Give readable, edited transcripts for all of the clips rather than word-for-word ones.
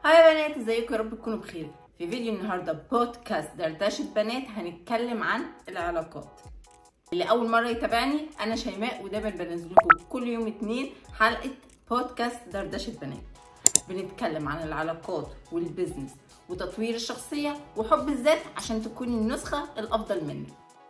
هاي يا بنات، ازيكم؟ يا رب تكونوا بخير. في فيديو النهارده بودكاست دردشه بنات هنتكلم عن العلاقات. اللي اول مره يتابعني، انا شيماء، ودايما بنزل لكم كل يوم 2 حلقه بودكاست دردشه بنات. بنتكلم عن العلاقات والبيزنس وتطوير الشخصيه وحب الذات عشان تكوني النسخه الافضل منك.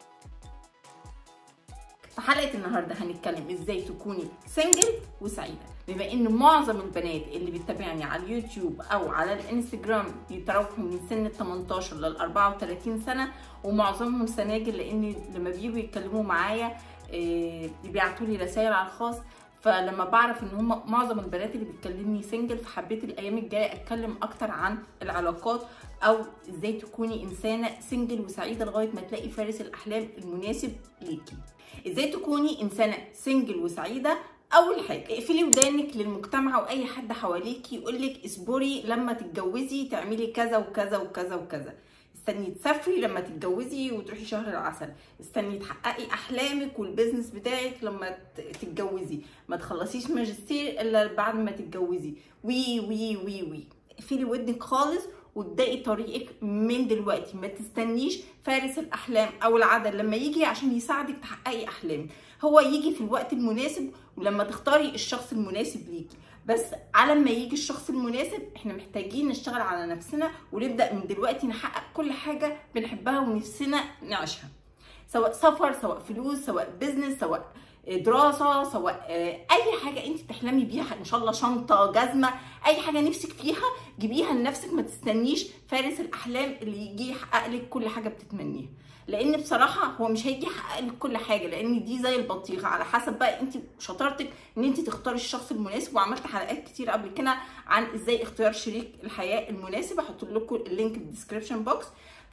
في حلقه النهارده هنتكلم ازاي تكوني سنجل وسعيده، بما ان معظم البنات اللي بتتابعني على اليوتيوب او على الانستجرام بيتراوحوا من سن 18 لل 34 سنه، ومعظمهم سناجل، لان لما بييجوا يتكلموا معايا بيبعتوا لي رسائل على الخاص. فلما بعرف ان هم معظم البنات اللي بتكلمني سنجل، فحبيت الايام الجايه اتكلم اكتر عن العلاقات، او ازاي تكوني انسانه سنجل وسعيده لغايه ما تلاقي فارس الاحلام المناسب ليكي. ازاي تكوني انسانه سنجل وسعيده؟ اول حاجه، اقفلي ودانك للمجتمع واي حد حواليكي يقولك اصبري لما تتجوزي تعملي كذا وكذا وكذا وكذا. استني تسافري لما تتجوزي وتروحي شهر العسل. استني تحققي احلامك والبيزنس بتاعك لما تتجوزي. ما تخلصيش ماجستير الا بعد ما تتجوزي. وي وي وي وي اقفلي ودنك خالص وابدأي طريقك من دلوقتي. ما تستنيش فارس الأحلام أو العدل لما يجي عشان يساعدك تحققي أحلامك. هو يجي في الوقت المناسب ولما تختاري الشخص المناسب ليكي. بس على ما يجي الشخص المناسب احنا محتاجين نشتغل على نفسنا ونبدأ من دلوقتي نحقق كل حاجة بنحبها ونفسنا نعيشها، سواء سفر، سواء فلوس، سواء بيزنس، سواء دراسه، سواء اي حاجه انت بتحلمي بيها، ان شاء الله شنطه، جزمه، اي حاجه نفسك فيها جيبيها لنفسك. ما تستنيش فارس الاحلام اللي يجي يحقق لك كل حاجه بتتمنيها، لان بصراحه هو مش هيجي يحقق لك كل حاجه، لان دي زي البطيخه، على حسب بقى انت شطارتك ان انت تختاري الشخص المناسب. وعملت حلقات كتير قبل كده عن ازاي اختيار شريك الحياه المناسب، هحط لكم اللينك في الديسكربشن بوكس.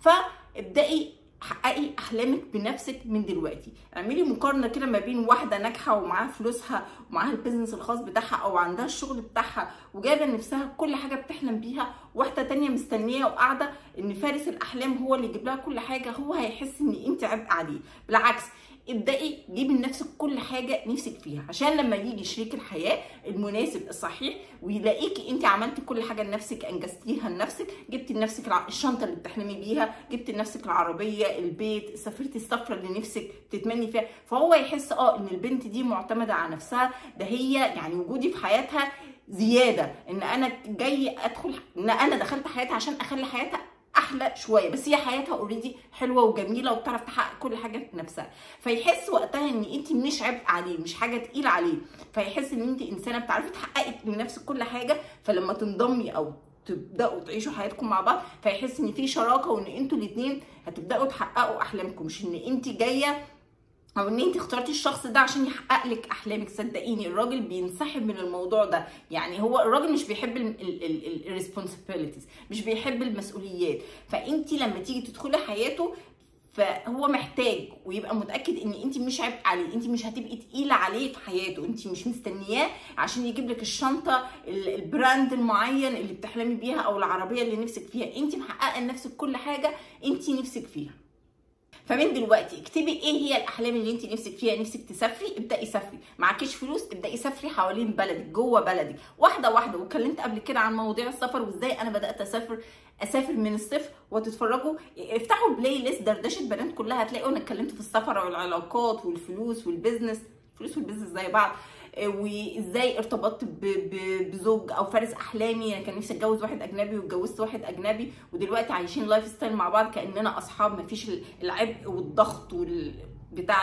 فابدأي حققي احلامك بنفسك من دلوقتي. اعملي مقارنه كده ما بين واحده ناجحه ومعاها فلوسها ومعاها البيزنس الخاص بتاعها او عندها الشغل بتاعها وجايبه لنفسها كل حاجه بتحلم بيها، واحده تانية مستنيه وقاعده ان فارس الاحلام هو اللي يجيب لها كل حاجه. هو هيحس ان انت عبء عليه. بالعكس، ابدأي جيبي لنفسك كل حاجه نفسك فيها، عشان لما يجي شريك الحياه المناسب الصحيح ويلاقيكي انت عملتي كل حاجه لنفسك، انجزتيها لنفسك، جبتي لنفسك الشنطه اللي بتحلمي بيها، جبتي لنفسك العربيه، البيت، سافرتي السفره اللي نفسك تتمني فيها، فهو يحس ان البنت دي معتمده على نفسها. ده هي يعني وجودي في حياتها زياده، ان انا جاي ادخل، ان انا دخلت حياتها عشان اخلي حياتها احلى شويه، بس هي حياتها اوريدي حلوه وجميله وبتعرف تحقق كل حاجه بنفسها. فيحس وقتها ان انت مش عبء عليه، مش حاجه تقيله عليه، فيحس ان انت انسانه بتعرفي تحققي لنفسك كل حاجه. فلما تنضمي او تبداوا تعيشوا حياتكم مع بعض، فيحس ان في شراكه وان انتوا الاثنين هتبداوا تحققوا احلامكم، مش ان انت جايه او ان انت اخترتي الشخص ده عشان يحقق لك احلامك. صدقيني الراجل بينسحب من الموضوع ده. يعني هو الراجل مش بيحب الريسبونسبيلتيز، مش بيحب المسؤوليات. فانت لما تيجي تدخلي حياته فهو محتاج ويبقى متاكد ان انت مش عبء عليه، انت مش هتبقي تقيله عليه في حياته، انت مش مستنياه عشان يجيب لك الشنطه البراند المعين اللي بتحلمي بيها او العربيه اللي نفسك فيها. انت محققه لنفسك كل حاجه انت نفسك فيها. فمن دلوقتي اكتبي ايه هي الاحلام اللي انت نفسك فيها. نفسك تسافري، ابداي سافري. معكيش فلوس، ابداي سافري حوالين بلدك، جوه بلدك، واحده واحده. واتكلمت قبل كده عن مواضيع السفر وازاي انا بدات اسافر من الصفر. وتتفرجوا، افتحوا بلاي ليست دردشه بنات كلها، هتلاقوا انا اتكلمت في السفر والعلاقات والفلوس والبيزنس. الفلوس والبيزنس زي بعض. وازاي ارتبطت بزوج او فارس احلامي. انا كان نفسي اتجوز واحد اجنبي واتجوزت واحد اجنبي، ودلوقتي عايشين لايف ستايل مع بعض كاننا اصحاب. مفيش العبء والضغط بتاع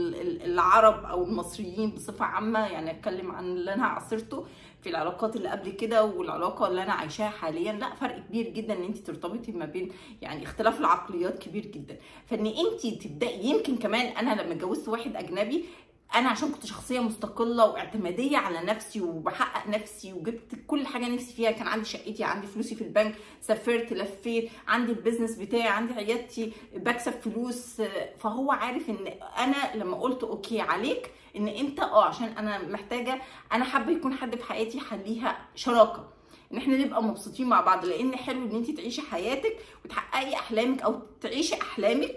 العرب او المصريين بصفه عامه. يعني اتكلم عن اللي انا عاصرته في العلاقات اللي قبل كده والعلاقه اللي انا عايشاها حاليا. لا، فرق كبير جدا ان انت ترتبطي ما بين، يعني اختلاف العقليات كبير جدا. فان انت تبداي، يمكن كمان انا لما اتجوزت واحد اجنبي، انا عشان كنت شخصيه مستقله واعتماديه على نفسي وبحقق نفسي وجبت كل حاجه نفسي فيها. كان عندي شقتي، عندي فلوسي في البنك، سافرت، لفيت، عندي البيزنس بتاعي، عندي عيادتي، بكسب فلوس. فهو عارف ان انا لما قلت اوكي عليك ان انت عشان انا محتاجه، انا حابه يكون حد في حياتي حليها شراكه، ان احنا نبقى مبسوطين مع بعض. لان حلو ان انت تعيشي حياتك وتحققي احلامك او تعيشي احلامك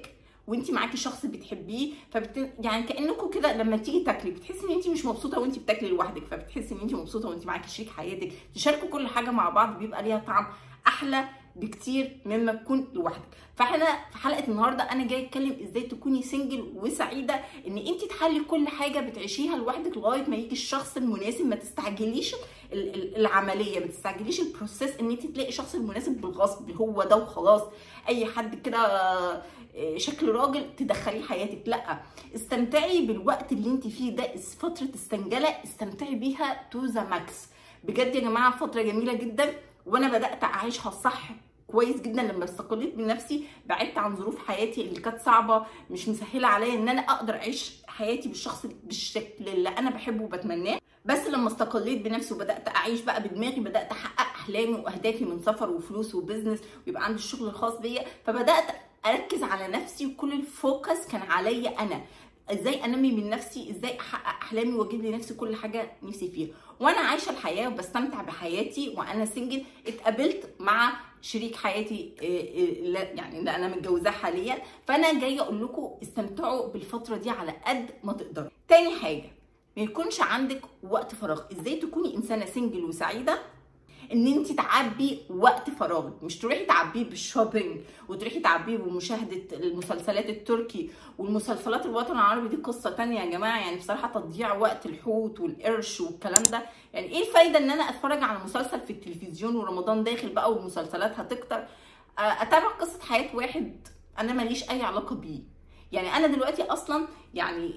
وانت معاكي شخص بتحبيه، يعني كانكم كده لما تيجي تاكلي بتحسي ان انت مش مبسوطه وانت بتاكلي لوحدك، فبتحسي ان انت مبسوطه وانت معاكي شريك حياتك، تشاركوا كل حاجه مع بعض، بيبقى ليها طعم احلى بكتير مما تكون لوحدك. فاحنا في حلقه النهارده انا جايه اتكلم ازاي تكوني سنجل وسعيده، ان انت تحلي كل حاجه بتعيشيها لوحدك لغايه ما يجي الشخص المناسب. ما تستعجليش العمليه، ما تستعجليش البروسيس ان انت تلاقي الشخص المناسب بالغصب، هو ده وخلاص، اي حد كده شكل راجل تدخليه حياتك. لا، استمتعي بالوقت اللي انت فيه ده، فتره السنجله استمتعي بيها تو ذا ماكس. بجد يا جماعه فتره جميله جدا، وانا بدات اعيشها صح كويس جدا لما استقلت بنفسي، بعدت عن ظروف حياتي اللي كانت صعبه مش مسهله عليا ان انا اقدر اعيش حياتي بالشكل اللي انا بحبه وبتمناه. بس لما استقليت بنفسي وبدات اعيش بقى بدماغي، بدات احقق احلامي واهدافي من سفر وفلوس وبزنس، ويبقى عندي الشغل الخاص بيا، فبدات اركز على نفسي، وكل الفوكس كان عليا انا، ازاي انمي من نفسي، ازاي احقق احلامي واجيب لنفسي كل حاجه نفسي فيها. وانا عايشه الحياه وبستمتع بحياتي وانا سنجل، اتقابلت مع شريك حياتي يعني اللي انا متجوزاه حاليا. فانا جايه اقول لكم استمتعوا بالفتره دي على قد ما تقدروا. تاني حاجه، ما يكونش عندك وقت فراغ. ازاي تكوني انسانه سنجل وسعيده؟ ان انت تعبي وقت فراغك، مش تروحي تعبيه بالشوبينج وتروحي تعبيه بمشاهده المسلسلات التركي والمسلسلات الوطن العربي. دي قصه تانية يا جماعه، يعني بصراحه تضييع وقت الحوت والقرش والكلام ده. يعني ايه الفايده ان انا اتفرج على مسلسل في التلفزيون ورمضان داخل بقى والمسلسلات هتكتر، اتابع قصه حياه واحد انا ماليش اي علاقه بيه. يعني انا دلوقتي اصلا يعني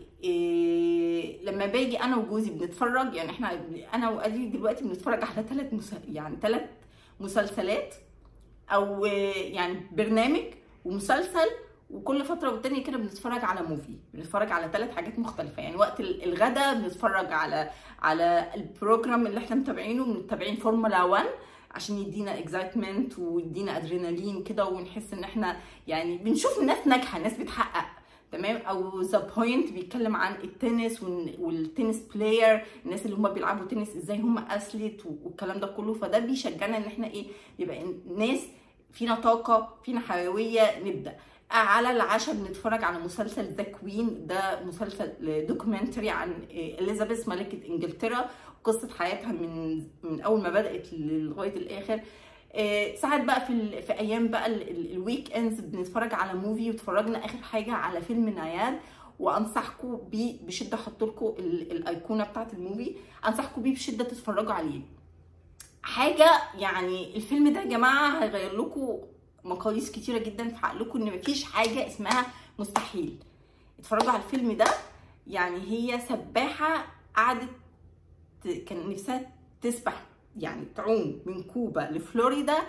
لما باجي انا وجوزي بنتفرج، يعني انا وقالي دلوقتي بنتفرج على ثلاث مسلسلات، او يعني برنامج ومسلسل، وكل فتره والتانيه كده بنتفرج على موفي، بنتفرج على 3 حاجات مختلفه. يعني وقت الغدا بنتفرج على البروجرام اللي احنا متابعين فورمولا 1 عشان يدينا اكزايتمنت ويدينا ادرينالين كده، ونحس ان احنا يعني بنشوف ناس ناجحه، ناس بتحقق تمام. او ذا بوينت بيتكلم عن التنس والتنس بلاير، الناس اللي هم بيلعبوا تنس ازاي هم اثليت والكلام ده كله. فده بيشجعنا ان احنا ايه، يبقى ناس فينا طاقه، فينا حيويه. نبدا على العشاء بنتفرج على مسلسل ذا كوين، ده مسلسل دوكيومنتري عن اليزابيث ملكه انجلترا، قصه حياتها من اول ما بدات لغايه الاخر. ساعات بقى في ايام بقى الويك اندز بنتفرج على موفي، واتفرجنا اخر حاجه على فيلم ناياد، وانصحكم بيه بشده. احط لكم الايقونه بتاعت الموفي، انصحكم بيه بشده تتفرجوا عليه. حاجه يعني الفيلم ده يا جماعه هيغير لكم مقاييس كتيره جدا في عقلكم، ان مفيش حاجه اسمها مستحيل. اتفرجوا على الفيلم ده. يعني هي سباحه قعدت كان نفسها تسبح، يعني تعوم من كوبا لفلوريدا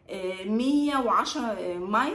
110 مايل،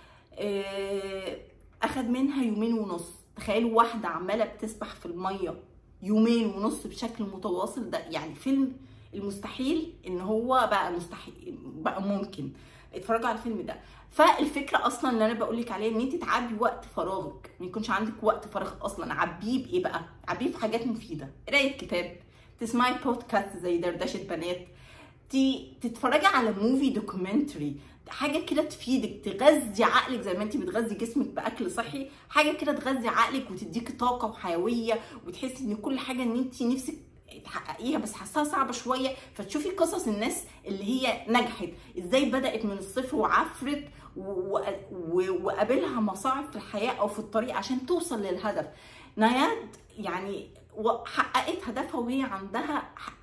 اخد منها 2.5 يوم. تخيلوا واحده عماله بتسبح في الميه 2.5 يوم بشكل متواصل. ده يعني فيلم المستحيل ان هو بقى مستحيل، بقى ممكن. اتفرجوا على الفيلم ده. فالفكره اصلا اللي انا بقول لك عليها ان انت تعبي وقت فراغك، ما يكونش عندك وقت فراغ اصلا. عبيه بايه بقى؟ عبيه في حاجات مفيده، قرايه كتاب، تسمعي بودكاست زي دردشه بنات، تتفرجي على موفي دوكيومنتري، حاجه كده تفيدك، تغذي عقلك زي ما انت بتغذي جسمك باكل صحي. حاجه كده تغذي عقلك وتديكي طاقه وحيويه، وتحسي ان كل حاجه ان انت نفسك تحققيها بس حاساها صعبه شويه. فتشوفي قصص الناس اللي هي نجحت ازاي، بدات من الصفر وعفرت وقابلها مصاعب في الحياه او في الطريق عشان توصل للهدف. ناياد يعني وحققت هدفها وهي عندها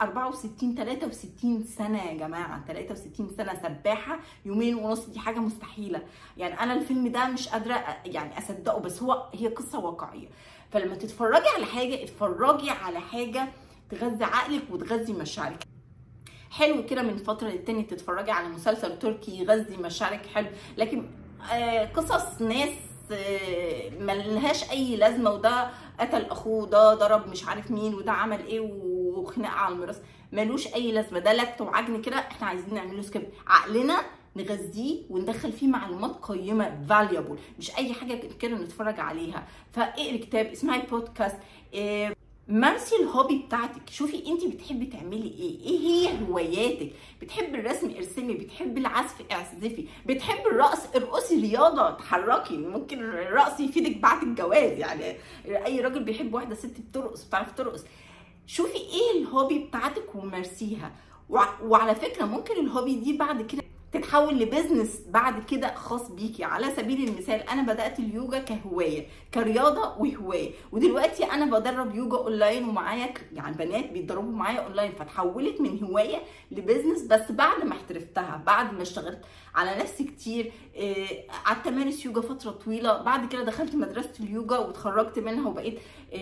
63 سنه يا جماعه، 63 سنه سباحه 2.5 يوم. دي حاجه مستحيله. يعني انا الفيلم ده مش قادره يعني اصدقه، بس هي قصه واقعيه. فلما تتفرجي على حاجه، اتفرجي على حاجه تغذي عقلك وتغذي مشاعرك. حلو كده من فتره للتانيه تتفرجي على مسلسل تركي يغذي مشاعرك، حلو. لكن قصص ناس ملهاش اي لازمه، وده قتل اخوه، ده ضرب مش عارف مين، وده عمل ايه، وخناقه على الميراث، ملوش اي لازمه. ده لت وعجن كده. احنا عايزين نعمله سكيب، عقلنا نغذيه وندخل فيه معلومات قيمه فاليبل، مش اي حاجه كده نتفرج عليها. فاقري كتاب، اسمعي بودكاست، مارسي الهوبي بتاعتك، شوفي انت بتحبي تعملي ايه هي هواياتك. بتحبي الرسم ارسمي، بتحبي العزف اعزفي، بتحبي الرقص ارقصي، رياضه اتحركي. ممكن الرقص يفيدك بعد الجواز، يعني اي راجل بيحب واحده ست بترقص بتعرف ترقص. شوفي ايه الهوبي بتاعتك ومارسيها. وعلى فكره ممكن الهوبي دي بعد كده تتحول لبزنس بعد كده خاص بيكي. على سبيل المثال انا بدات اليوجا كهوايه كرياضه وهوايه، ودلوقتي انا بدرب يوجا اونلاين ومعايا يعني بنات بيتدربوا معايا اونلاين، فتحولت من هوايه لبزنس. بس بعد ما احترفتها، بعد ما اشتغلت على نفسي كتير، قعدت امارس يوجا فتره طويله. بعد كده دخلت مدرسه اليوجا واتخرجت منها وبقيت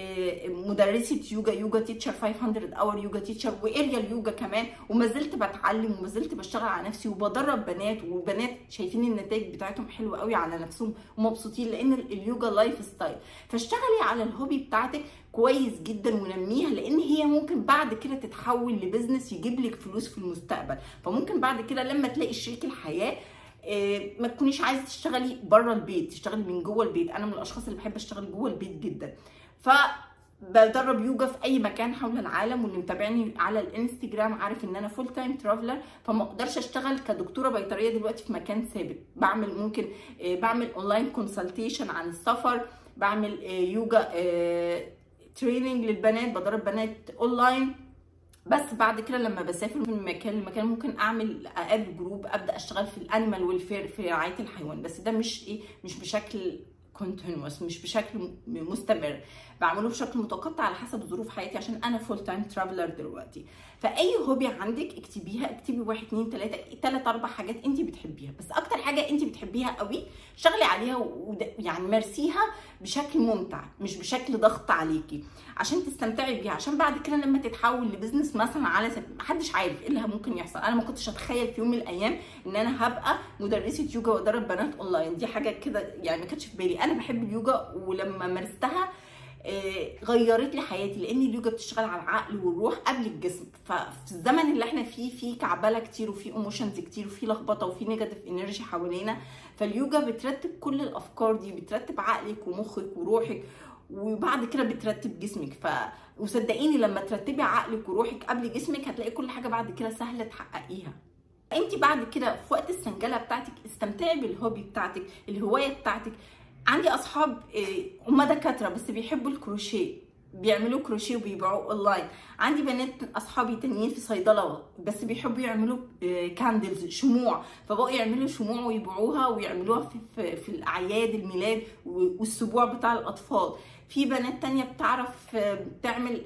مدرسه يوجا تيتشر 500 اور يوجا تيتشر واريال يوجا كمان. وما زلت بتعلم وما زلت بشتغل على نفسي وبدرب بنات، وبنات شايفين النتائج بتاعتهم حلوه قوي على نفسهم ومبسوطين، لان اليوجا لايف ستايل. فاشتغلي على الهوبي بتاعتك كويس جدا ونميها، لان هي ممكن بعد كده تتحول لبزنس يجيب لك فلوس في المستقبل. فممكن بعد كده لما تلاقي شريك الحياه ما تكونيش عايزه تشتغلي بره البيت، تشتغلي من جوه البيت. انا من الاشخاص اللي بحب اشتغل جوه البيت جدا، بدرب يوجا في اي مكان حول العالم. واللي متابعني على الانستجرام عارف ان انا فول تايم ترافلر، فما اقدرش اشتغل كدكتوره بيطريه دلوقتي في مكان ثابت. ممكن بعمل اونلاين كونسلتيشن عن السفر، بعمل يوجا تريننج للبنات، بدرب بنات اونلاين. بس بعد كده لما بسافر من مكان لمكان ممكن اقابل جروب ابدا اشتغل في الانيمال والفير، في رعايه الحيوان. بس ده مش بشكل كونتينوس، مش بشكل مستمر، بعمله بشكل متقطع على حسب ظروف حياتي، عشان انا فول تايم ترافلر دلوقتي. فاي هوبي عندك اكتبيها، اكتبي 1 2 3 4 حاجات انت بتحبيها، بس اكتر حاجه انت بتحبيها قوي اشتغلي عليها يعني مارسيها بشكل ممتع مش بشكل ضغط عليكي، عشان تستمتعي بيها. عشان بعد كده لما تتحول لبزنس مثلا، على محدش عارف ايه اللي ممكن يحصل. انا ما كنتش اتخيل في يوم من الايام ان انا هبقى مدرسه يوجا وادرب بنات اونلاين. دي حاجه كده يعني ما كانتش في بالي. انا بحب اليوجا ولما مارستها غيرت لي حياتي، لان اليوجا بتشتغل على العقل والروح قبل الجسم. ففي الزمن اللي احنا فيه كعبله كتير وفي ايموشنز كتير وفي لخبطه وفي نيجاتيف انرجي حوالينا، فاليوجا بترتب كل الافكار دي، بترتب عقلك ومخك وروحك، وبعد كده بترتب جسمك. وصدقيني لما ترتبي عقلك وروحك قبل جسمك هتلاقي كل حاجه بعد كده سهله تحققيها. انت بعد كده في وقت السنجله بتاعتك استمتعي بالهوبي بتاعتك، الهوايه بتاعتك. عندي اصحاب هم دكاتره بس بيحبوا الكروشيه، بيعملوا كروشيه وبيبيعوه اونلاين. عندي بنات اصحابي تانيين في صيدله بس بيحبوا يعملوا كاندلز شموع، فبقوا يعملوا شموع ويبيعوها ويعملوها في الاعياد الميلاد والسبوع بتاع الاطفال. في بنات تانية بتعرف تعمل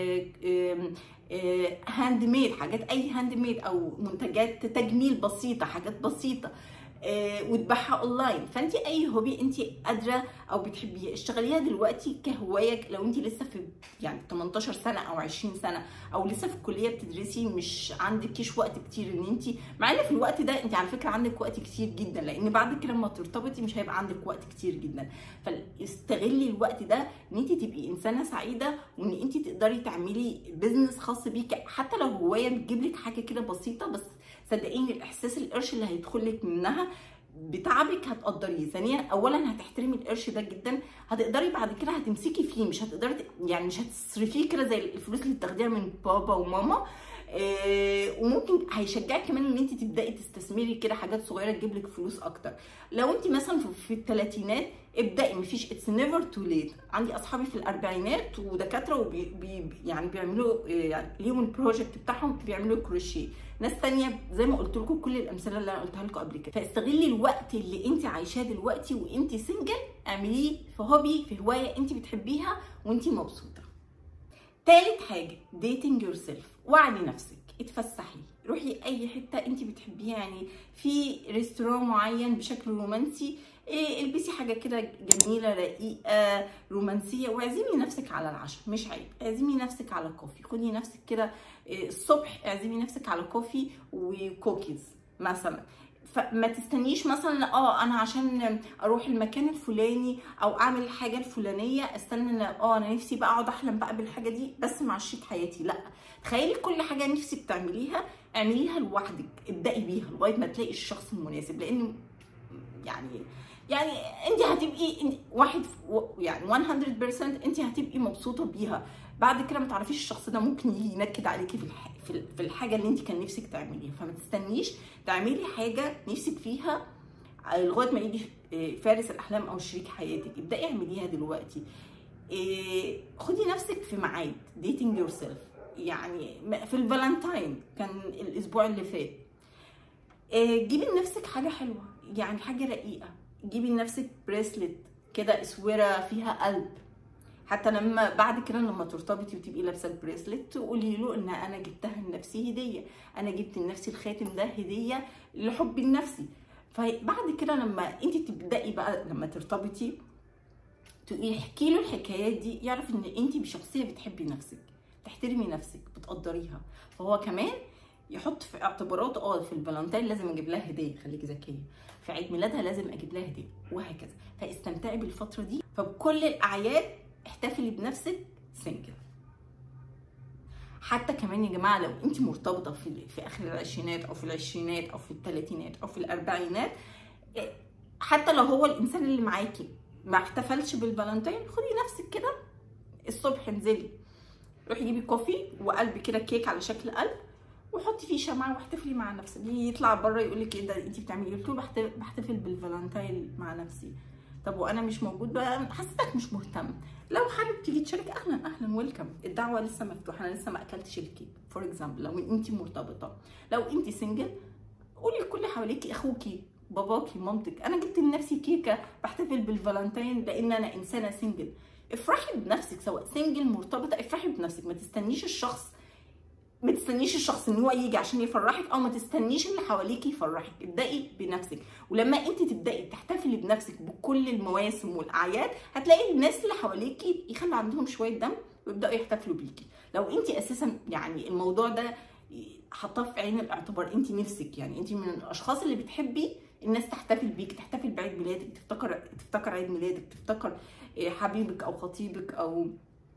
هاند ميد، حاجات اي هاند ميد او منتجات تجميل بسيطه، حاجات بسيطه وتبيعها اونلاين. فانت اي هوبي انت قادره او بتحبيه اشتغليها دلوقتي كهوايه. لو انت لسه في يعني 18 سنه او 20 سنه او لسه في الكليه بتدرسي، مش عندكيش وقت كتير ان انت، مع ان في الوقت ده انت على فكره عندك وقت كتير جدا، لان بعد كده لما ترتبطي مش هيبقى عندك وقت كتير جدا. فاستغلي الوقت ده ان انت تبقي انسانه سعيده، وان انت تقدري تعملي بيزنس خاص بيكي، حتى لو هوايه بتجيب لك حاجه كده بسيطه. بس صدقيني الاحساس القرش اللي هيدخل لك منها بتعبك هتقدريه. ثانيا اولا هتحترمي القرش ده جدا، هتقدري بعد كده هتمسكي فيه، مش هتقدري يعني مش هتصرفيه كده زي الفلوس اللي بتاخديها من بابا وماما. وممكن هيشجعك كمان ان انت تبداي تستثمري كده حاجات صغيره تجيب لك فلوس اكتر. لو انت مثلا في الثلاثينات ابدأي، مفيش اتس نيفر تو ليت. عندي اصحابي في الاربعينات ودكاتره يعني بيعملوا يعني ليهم البروجكت بتاعهم بيعملوا كروشيه. ناس تانية زي ما قلت لكم كل الامثله اللي انا قلتها لكم قبل كده. فاستغلي الوقت اللي انت عايشاه دلوقتي وانت سنجل، اعمليه في هوبي، في هوايه انت بتحبيها وانت مبسوطه. تالت حاجه ديتنج يور سيلف. وعدي نفسك، اتفسحي، روحي اي حته انت بتحبيها. يعني في ريستوران معين بشكل رومانسي، البسي حاجه كده جميله رقيقه رومانسيه، واعزمي نفسك على العشاء، مش عيب. اعزمي نفسك على كوفي، خدي نفسك كده الصبح اعزمي نفسك على كوفي وكوكيز مثلا. فما تستنيش مثلا انا عشان اروح المكان الفلاني او اعمل الحاجه الفلانيه استنى انا نفسي بقى اقعد احلم بقى بالحاجه دي بس مع شريك حياتي. لا، تخيلي كل حاجه نفسك تعمليها اعمليها لوحدك، ابدأي بيها لغايه ما تلاقي الشخص المناسب. لان يعني انت هتبقي يعني 100% انت هتبقي مبسوطه بيها. بعد كده ما تعرفيش الشخص ده ممكن يجي ينكد عليكي في الحاجه اللي انت كان نفسك تعمليها. فما تستنيش تعملي حاجه نفسك فيها لغايه ما يجي فارس الاحلام او شريك حياتك. ابداي اعمليها دلوقتي. خدي نفسك في ميعاد ديتنج يور سيلف. يعني في الفالنتاين كان الاسبوع اللي فات، جيبي لنفسك حاجه حلوه، يعني حاجه رقيقه. جيبي لنفسك بريسلت كده، اسوره فيها قلب. حتى لما بعد كده لما ترتبطي وتبقي لابسه البريسلت تقولي له ان انا جبتها لنفسي هديه، انا جبت لنفسي الخاتم ده هديه لحبي لنفسي. فبعد كده لما انت تبداي بقى لما ترتبطي تحكي له الحكايات دي، يعرف ان انت بشخصيه بتحبي نفسك، تحترمي نفسك، بتقدريها. فهو كمان يحط في اعتباراته في الفالنتين لازم اجيب لها هديه، خليكي ذكيه، في عيد ميلادها لازم اجيب لها هديه، وهكذا. فاستمتعي بالفتره دي. فبكل الاعياد احتفلي بنفسك سنجل. حتى كمان يا جماعه لو انت مرتبطه في اخر العشرينات او في العشرينات او في الثلاثينات او في الاربعينات، حتى لو هو الانسان اللي معاكي ما احتفلش بالفالنتين، خدي نفسك كده الصبح، انزلي روحي جيبي كوفي وقلب كده، كيك على شكل قلب، وحطي فيه شمعه واحتفلي مع نفسك. يطلع بره يقول لك ايه ده انت بتعملي ايه؟ قلت له بحتفل بالفالنتين مع نفسي. طب وانا مش موجود بقى، حسيتك مش مهتم. لو حابب تيجي تشارك، اهلا اهلا ويلكم، الدعوه لسه مفتوحه، انا لسه ما اكلتش الكيك. فور اكزامبل لو انت مرتبطه، لو انت سنجل، قولي لكل اللي حواليكي، اخوكي، باباكي، مامتك، انا جبت لنفسي كيكه بحتفل بالفالنتين لان انا انسانه سنجل. افرحي بنفسك، سواء سنجل مرتبطه، افرحي بنفسك. ما تستنيش الشخص ان هو يجي عشان يفرحك، او ما تستنيش اللي حواليكي يفرحك. ابدأي بنفسك. ولما انت تبدأي تحتفلي بنفسك بكل المواسم والاعياد، هتلاقي الناس اللي حواليكي يخلوا عندهم شويه دم ويبدأوا يحتفلوا بيكي. لو انت اساسا يعني الموضوع ده حاطاه في عين الاعتبار، انت نفسك، يعني انت من الاشخاص اللي بتحبي الناس تحتفل بيك، تحتفل بعيد ميلادك، تفتكر عيد ميلادك، تفتكر حبيبك او خطيبك، او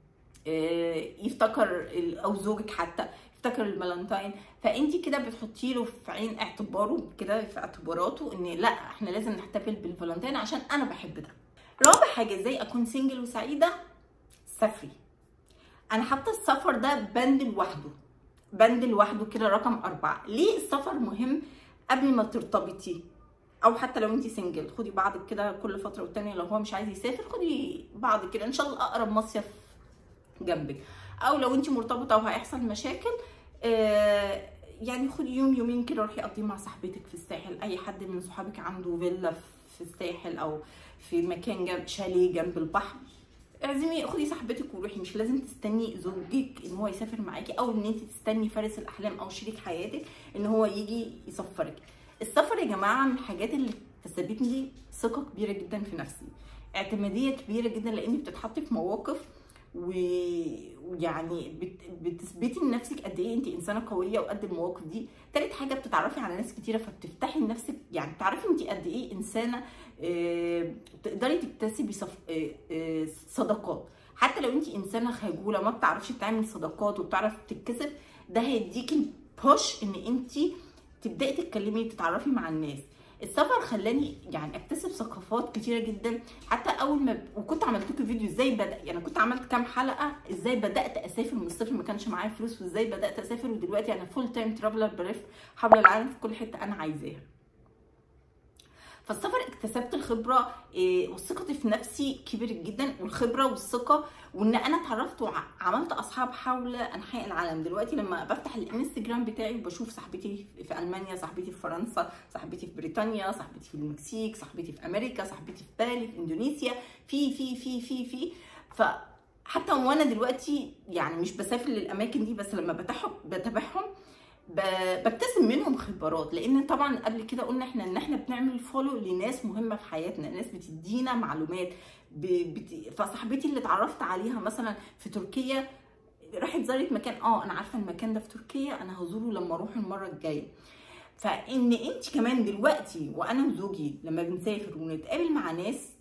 يفتكر او زوجك حتى يفتكر الفالنتين. فانت كده بتحطي له في عين اعتباره كده، في اعتباراته ان لا احنا لازم نحتفل بالفالنتين عشان انا بحب ده. رابع حاجه ازاي اكون سنجل وسعيده، سافري. انا حاطه السفر ده بند لوحده كده، رقم 4. ليه السفر مهم قبل ما ترتبطي؟ او حتى لو انت سنجل، خدي بعضك كده كل فتره والتانيه. لو هو مش عايز يسافر، خدي بعضك كده، ان شاء الله اقرب مصيف جنبك. او لو انت مرتبطه وهيحصل مشاكل، يعني خدي يوم يومين كده، روحي قضيه مع صاحبتك في الساحل. اي حد من صحابك عنده فيلا في الساحل او في مكان جنب شاليه جنب البحر، اعزمي، خدي صاحبتك وروحي. مش لازم تستني زوجك ان هو يسافر معاكي، او ان انت تستني فارس الاحلام او شريك حياتك ان هو يجي يسفرك. السفر يا جماعه من الحاجات اللي كسبتني لي ثقه كبيره جدا في نفسي، اعتماديه كبيره جدا، لاني بتتحطي في مواقف ويعني بتثبتي لنفسك قد ايه انت انسانه قويه وقد المواقف دي. تالت حاجه بتتعرفي على ناس كتيره، فبتفتحي لنفسك، يعني بتعرفي انت قد ايه انسانه تقدري تكتسبي صداقات. حتى لو انت انسانه خجوله ما بتعرفش تعمل صداقات وبتعرف تتكسب، ده هيديكي بوش ان انت تبداي تتكلمي تتعرفي مع الناس. السفر خلاني يعني اكتسب ثقافات كتيره جدا. حتى اول ما وكنت عملت لكم فيديو ازاي يعني كنت عملت كام حلقه ازاي بدات اسافر من الصفر، ما كانش معايا فلوس، وازاي بدات اسافر، ودلوقتي انا فول تايم ترافلر، بلف حول العالم في كل حته انا عايزاها. فالسفر اكتسبت الخبره وثقتي في نفسي كبرت جدا، والخبره والثقه، وان انا اتعرفت وعملت اصحاب حول انحاء العالم. دلوقتي لما بفتح الانستجرام بتاعي وبشوف صاحبتي في المانيا، صاحبتي في فرنسا، صاحبتي في بريطانيا، صاحبتي في المكسيك، صاحبتي في امريكا، صاحبتي في بالي، في اندونيسيا، في فحتى وانا دلوقتي يعني مش بسافر للاماكن دي، بس لما بتابعهم بكتسب منهم خبرات. لان طبعا قبل كده قلنا ان احنا بنعمل فولو لناس مهمه في حياتنا، ناس بتدينا معلومات. فصاحبتي اللي اتعرفت عليها مثلا في تركيا راحت زارت مكان، انا عارفه المكان ده في تركيا، انا هزوره لما اروح المره الجايه. فان انت كمان دلوقتي وانا وزوجي لما بنسافر ونتقابل مع ناس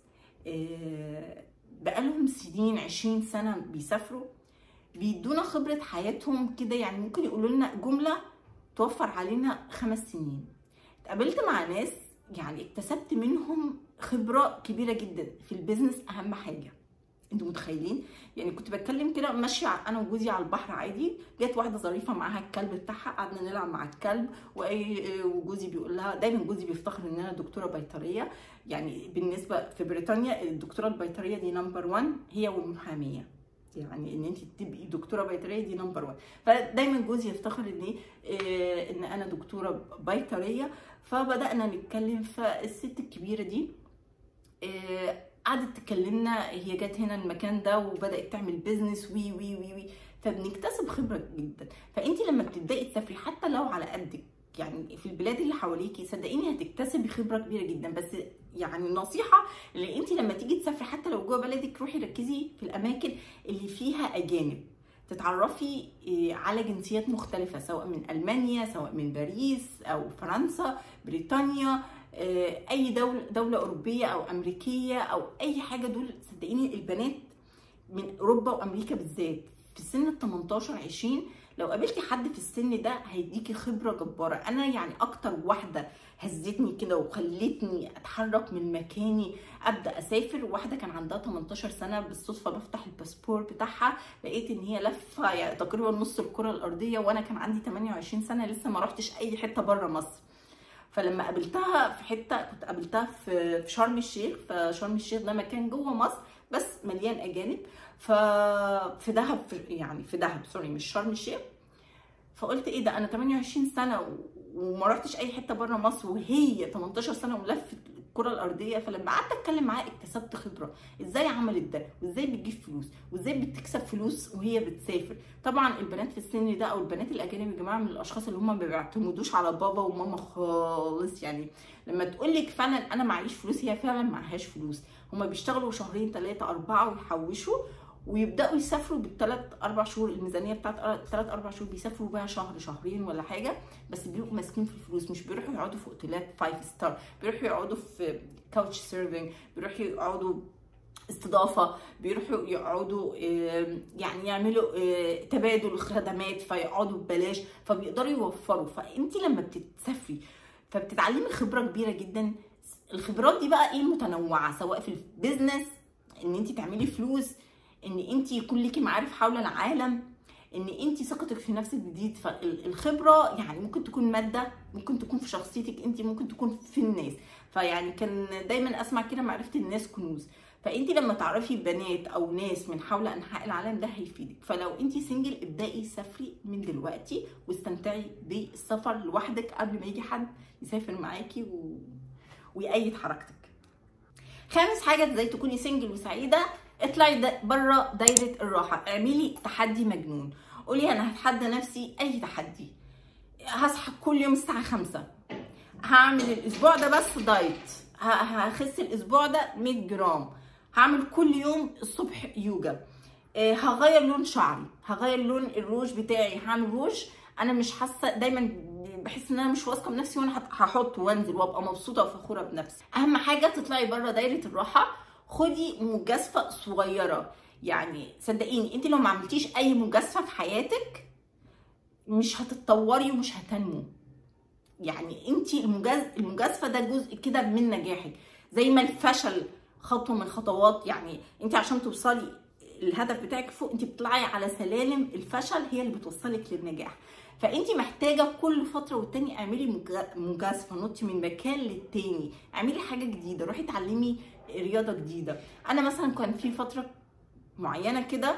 بقالهم سنين 20 سنه بيسافروا، بيدونا خبره حياتهم كده. يعني ممكن يقولوا لنا جمله توفر علينا 5 سنين. اتقابلت مع ناس يعني اكتسبت منهم خبره كبيره جدا في البيزنس. اهم حاجه انتوا متخيلين؟ يعني كنت بتكلم كده ماشيه انا وجوزي على البحر عادي، جت واحده ظريفه معاها الكلب بتاعها، قعدنا نلعب مع الكلب، وجوزي بيقول لها، دايما جوزي بيفتخر ان انا دكتوره بيطريه، يعني بالنسبه في بريطانيا الدكتوره البيطريه دي نمبر 1 هي والمحاميه، يعني ان انت تبقي دكتوره بيطريه دي نمبر 1. فدايما جوزي يفتخر ان انا دكتوره بيطريه. فبدانا نتكلم، فالست الكبيره دي قعدت تكلمنا، هي جت هنا المكان ده وبدات تعمل بيزنس وي وي وي وي، فبنكتسب خبره جدا. فانت لما بتبداي تسافري حتى لو على قدك، يعني في البلاد اللي حواليكي، صدقيني هتكتسبي خبره كبيره جدا. بس يعني نصيحه، اللي انت لما تيجي تسافري حتى لو جوه بلدك، روحي ركزي في الاماكن اللي فيها اجانب، تتعرفي على جنسيات مختلفه، سواء من المانيا، سواء من باريس او فرنسا، بريطانيا، اي دوله اوروبيه او امريكيه او اي حاجه. دول صدقيني البنات من اوروبا وامريكا بالذات في سن ال 18 20 لو قابلتي حد في السن ده هيديكي خبره جباره. انا يعني اكتر واحده هزتني كده وخلتني اتحرك من مكاني ابدا اسافر، واحده كان عندها 18 سنه، بالصدفه بفتح الباسبور بتاعها لقيت ان هي لفه يعني تقريبا نص الكره الارضيه، وانا كان عندي 28 سنه لسه ما رحتش اي حته بره مصر. فلما قابلتها في حته، كنت قابلتها في شرم الشيخ، فشرم الشيخ ده مكان جوه مصر بس مليان اجانب، في دهب، يعني في دهب سوري مش شرم الشيخ. فقلت ايه ده، انا 28 سنه وما رحتش اي حته بره مصر، وهي 18 سنه ولفت الكره الارضيه. فلما قعدت اتكلم معاها اكتسبت خبره، ازاي عملت ده، وازاي بتجيب فلوس، وازاي بتكسب فلوس وهي بتسافر. طبعا البنات في السن ده او البنات الاجانب يا جماعه من الاشخاص اللي هم ما بيعتمدوش على بابا وماما خالص، يعني لما تقول لك فعلا انا معيش فلوس، هي فعلا معهاش فلوس. هم بيشتغلوا شهرين 3 4 ويحوشوا ويبداوا يسافروا بالثلاث 4 شهور، الميزانيه بتاعت 3 4 شهور بيسافروا بقى شهر شهرين ولا حاجه، بس بيبقوا ماسكين في الفلوس، مش بيروحوا يقعدوا في اوتيلات 5 ستار، بيروحوا يقعدوا في كاوتش سيرفنج، بيروحوا يقعدوا استضافه، بيروحوا يقعدوا يعني يعملوا تبادل خدمات فيقعدوا ببلاش، فبيقدروا يوفروا. فانت لما بتسافري فبتتعلمي خبره كبيره جدا. الخبرات دي بقى ايه متنوعه، سواء في البيزنس ان انت تعملي فلوس، ان انت يكون ليكي معارف حول العالم، ان انت ثقتك في نفسك بتزيد. فالخبره يعني ممكن تكون ماده، ممكن تكون في شخصيتك انت، ممكن تكون في الناس. فيعني كان دايما اسمع كده معرفه الناس كنوز. فانت لما تعرفي بنات او ناس من حول انحاء العالم ده هيفيدك. فلو انت سنجل ابدأي سافري من دلوقتي واستمتعي بالسفر لوحدك قبل ما يجي حد يسافر معاكي ويأيد حركتك. خامس حاجه ازاي تكوني سنجل وسعيده، اطلعي بره دايره الراحه، اعملي تحدي مجنون. قولي انا هتحدى نفسي اي تحدي، هصحى كل يوم الساعه 5، هعمل الاسبوع ده بس دايت، هخس الاسبوع ده 100 جرام، هعمل كل يوم الصبح يوجا، هغير لون شعري، هغير لون الروج بتاعي، هعمل روج انا مش حاسه، دايما بحس ان انا مش واثقه بنفسي وانا هحط وانزل وابقى مبسوطه وفخوره بنفسي. اهم حاجه تطلعي بره دايره الراحه، خدي مجازفه صغيره. يعني صدقيني انت لو ما عملتيش اي مجازفه في حياتك مش هتتطوري ومش هتنمو. يعني انت المجازفه ده جزء كده من نجاحك، زي ما الفشل خطوه من خطوات. يعني انت عشان توصلي الهدف بتاعك فوق، انت بتطلعي على سلالم الفشل هي اللي بتوصلك للنجاح. فانت محتاجه كل فتره والتاني اعملي مجازفه، نطي من مكان للتاني، اعملي حاجه جديده، روحي اتعلمي رياضه جديده. انا مثلا كان في فتره معينه كده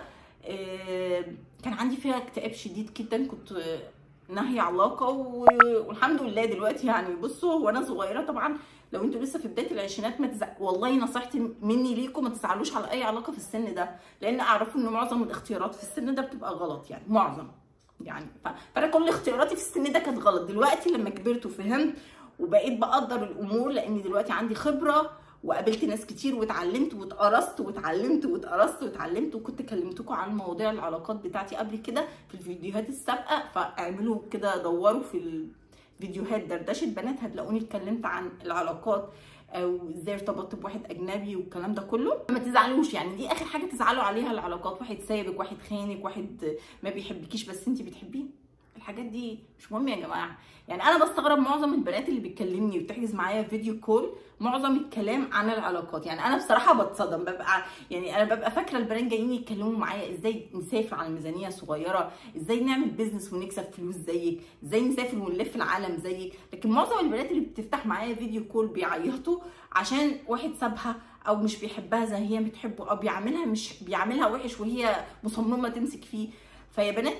كان عندي فيها اكتئاب شديد جدا، كنت ناهيه علاقه والحمد لله دلوقتي يعني بصوا، وانا صغيره طبعا لو انتوا لسه في بدايه العشرينات ما والله نصيحتي مني ليكم ما تزعلوش على اي علاقه في السن ده، لان اعرفوا ان معظم الاختيارات في السن ده بتبقى غلط، يعني معظم يعني فانا كل اختياراتي في السن ده كانت غلط. دلوقتي لما كبرت وفهمت وبقيت بقدر الامور، لان دلوقتي عندي خبره وقابلت ناس كتير واتعلمت واتقرصت واتعلمت واتقرصت واتعلمت، وكنت كلمتكم عن مواضيع العلاقات بتاعتي قبل كده في الفيديوهات السابقه، فاعملوا كده دوروا في الفيديوهات دردشه بنات هتلاقوني اتكلمت عن العلاقات او ازاي ارتبطت بواحد اجنبي والكلام ده كله. ما تزعلوش، يعني دي اخر حاجه تزعلوا عليها العلاقات، واحد سايبك، واحد خانك، واحد ما بيحبكيش بس انت بتحبيه، الحاجات دي مش مهم يا جماعه. يعني انا بستغرب معظم البنات اللي بتكلمني وبتحجز معايا فيديو كول، معظم الكلام عن العلاقات. يعني انا بصراحه بتصدم، ببقى فاكره البنات جايين يتكلموا معايا ازاي نسافر على ميزانيه صغيره، ازاي نعمل بيزنس ونكسب فلوس زيك، ازاي نسافر ونلف العالم زيك. لكن معظم البنات اللي بتفتح معايا فيديو كول بيعيطوا عشان واحد سابها او مش بيحبها زي هي بتحبه، او مش بيعملها وحش وهي مصممه تمسك فيه. فيا بنات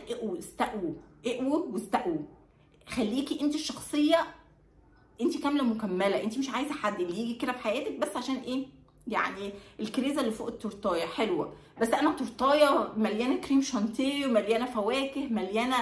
اقووا واستقوا. خليكي انت الشخصيه، انت كامله مكمله. انت مش عايزه حد اللي يجي كده في حياتك بس عشان ايه؟ يعني الكريزه اللي فوق التورتايه حلوه، بس انا تورتايه مليانه كريم شانتيه ومليانه فواكه، مليانه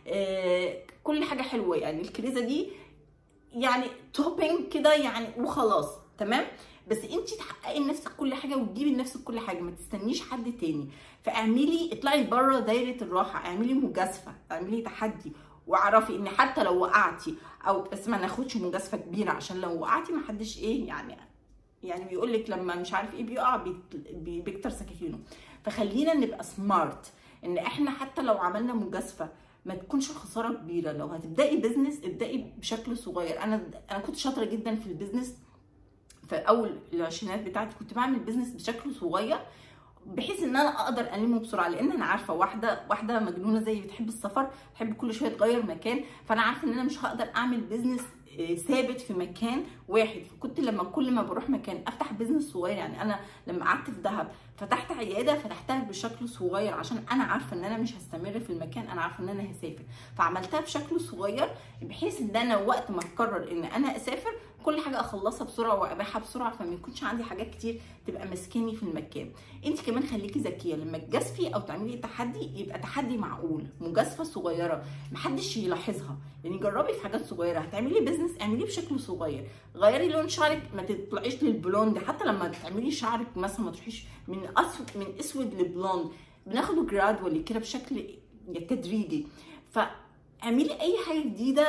كل حاجه حلوه. يعني الكريزه دي يعني توبينج كده يعني وخلاص، تمام. بس انت تحققي لنفسك كل حاجه وتجيبي لنفسك كل حاجه، ما تستنيش حد تاني. اطلعي بره دايره الراحه، اعملي مجازفه، اعملي تحدي، واعرفي ان حتى لو وقعتي او بس ما ناخدش مجازفه كبيره، عشان لو وقعتي ما حدش ايه يعني بيقول لك لما مش عارف ايه بيقع بيكتر سكاكينه. فخلينا نبقى سمارت، ان احنا حتى لو عملنا مجازفه ما تكونش الخساره كبيره. لو هتبداي بيزنس ابداي بشكل صغير. انا كنت شاطره جدا في البيزنس في اول العشرينات بتاعتي، كنت بعمل بيزنس بشكل صغير بحيث ان انا اقدر المه بسرعه، لان انا عارفه واحده مجنونه زي بتحب السفر، بتحب كل شويه تغير مكان. فانا عارفه ان انا مش هقدر اعمل بيزنس ثابت في مكان واحد. فكنت كل ما بروح مكان افتح بيزنس صغير. يعني انا لما قعدت في دهب فتحت عياده، فتحتها بشكل صغير عشان انا عارفه ان انا مش هستمر في المكان، انا عارفه ان انا هسافر. فعملتها بشكل صغير بحيث ان انا وقت ما اقرر ان انا اسافر كل حاجه اخلصها بسرعه وابيعها بسرعه، فما يكونش عندي حاجات كتير تبقى ماسكاني في المكان. انت كمان خليكي ذكيه لما تجازفي او تعملي تحدي، يبقى تحدي معقول، مجازفه صغيره محدش يلاحظها. يعني جربي في حاجات صغيره. هتعملي بيزنس اعمليه بشكل صغير، غيري لون شعرك، ما تطلعيش للبلوند. حتى لما تعملي شعرك مثلا ما تروحيش من اسود لبلوند، بناخده جرادولي كده بشكل تدريجي. فاعملي اي حاجه جديده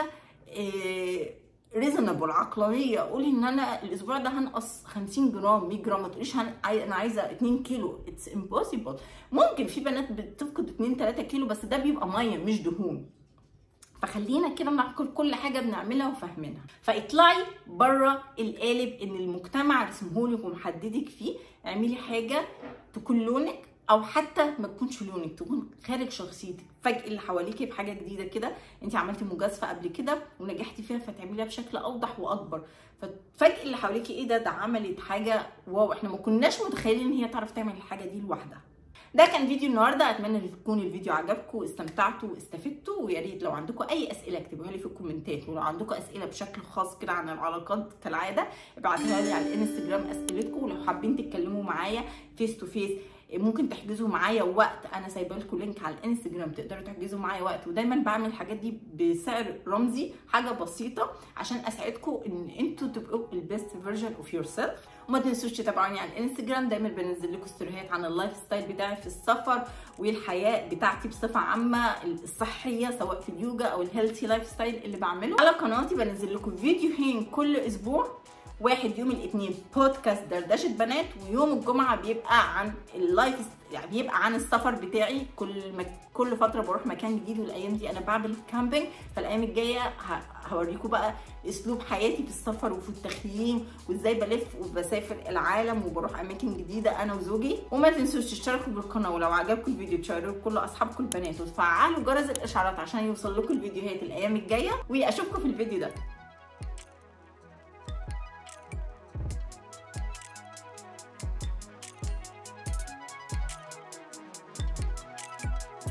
ريزونبل، عقلانيه. قولي ان انا الاسبوع ده هنقص 50 جرام 100 جرام، ما تقوليش انا عايزه 2 كيلو. اتس امبوسيبل. ممكن في بنات بتفقد 2 3 كيلو بس ده بيبقى ميه مش دهون. فخلينا كده نعقل كل حاجه بنعملها وفاهمينها. فاطلعي بره القالب ان المجتمع رسمهولك ومحددك فيه. اعملي حاجه تكون لونك، او حتى ما تكونش لونك، تكون خارج شخصيتك. فاجئي اللي حواليكي بحاجه جديده كده. انت عملتي مجازفه قبل كده ونجحتي فيها، فتعمليها بشكل اوضح واكبر. فتفاجئي اللي حواليكي ايه ده عملت حاجه واو، احنا ما كناش متخيلين ان هي تعرف تعمل الحاجه دي لوحدها. ده كان فيديو النهارده. اتمنى ان يكون الفيديو عجبكم واستمتعتوا واستفدتوا. ويا ريت لو عندكم اي اسئله اكتبوها لي في الكومنتات، ولو عندكم اسئله بشكل خاص كده عن العلاقات كالعاده ابعتوها لي على الانستجرام اسئلتكم. ولو حابين تتكلموا معايا فيس تو فيس ممكن تحجزوا معايا وقت، انا سايبه لكم لينك على الانستجرام تقدروا تحجزوا معايا وقت. ودايما بعمل الحاجات دي بسعر رمزي، حاجه بسيطه عشان اساعدكم ان انتوا تبقوا البيست فيرجن اوف يور سيلف. وما تنسوش تتابعوني على الانستجرام، دايما بنزل لكم ستوريهات عن اللايف ستايل بتاعي في السفر والحياه بتاعتي بصفه عامه الصحيه، سواء في اليوجا او الهيلثي لايف ستايل اللي بعمله. على قناتي بنزل لكم فيديوهين كل اسبوع، واحد يوم الاثنين بودكاست دردشه بنات، ويوم الجمعه بيبقى عن اللايف يعني بيبقى عن السفر بتاعي. كل فتره بروح مكان جديد، والايام دي انا بعمل كامبينج. فالايام الجايه هوريكم بقى اسلوب حياتي في السفر وفي التخييم، وازاي بلف وبسافر العالم وبروح اماكن جديده انا وزوجي. وما تنسوش تشتركوا بالقناه، ولو عجبكم الفيديو تشيروه لكل اصحابكم البنات، وتفعلوا جرس الاشعارات عشان يوصل لكم الفيديوهات الايام الجايه. واشوفكم في الفيديو ده.